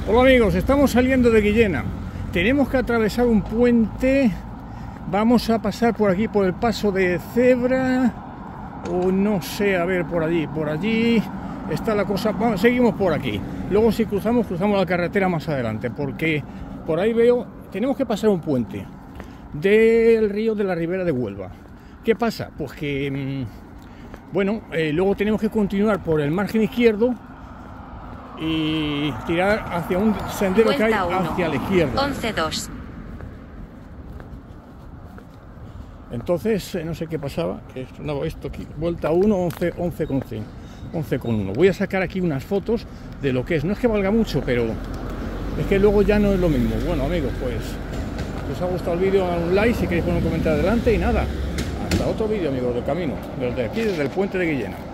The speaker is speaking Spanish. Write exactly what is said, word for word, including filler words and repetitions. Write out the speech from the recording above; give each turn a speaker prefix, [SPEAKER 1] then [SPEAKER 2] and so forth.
[SPEAKER 1] Hola amigos, estamos saliendo de Guillena. Tenemos que atravesar un puente. Vamos a pasar por aquí, por el paso de cebra. O no sé, a ver, por allí, por allí está la cosa. Vamos, seguimos por aquí. Luego si cruzamos, cruzamos la carretera más adelante. Porque por ahí veo, tenemos que pasar un puente del río de la Ribera de Huelva. ¿Qué pasa? Pues que, bueno, eh, luego tenemos que continuar por el margen izquierdo y tirar hacia un sendero que hay hacia la izquierda.
[SPEAKER 2] once dos.
[SPEAKER 1] Entonces, eh, no sé qué pasaba, que no, esto aquí, vuelta uno, once, once con cinco, once con uno. Voy a sacar aquí unas fotos de lo que es, no es que valga mucho, pero es que luego ya no es lo mismo. Bueno amigos, pues, si os ha gustado el vídeo, un like, si queréis poner un comentario adelante y nada, hasta otro vídeo amigos del camino, desde aquí, desde el puente de Guillena.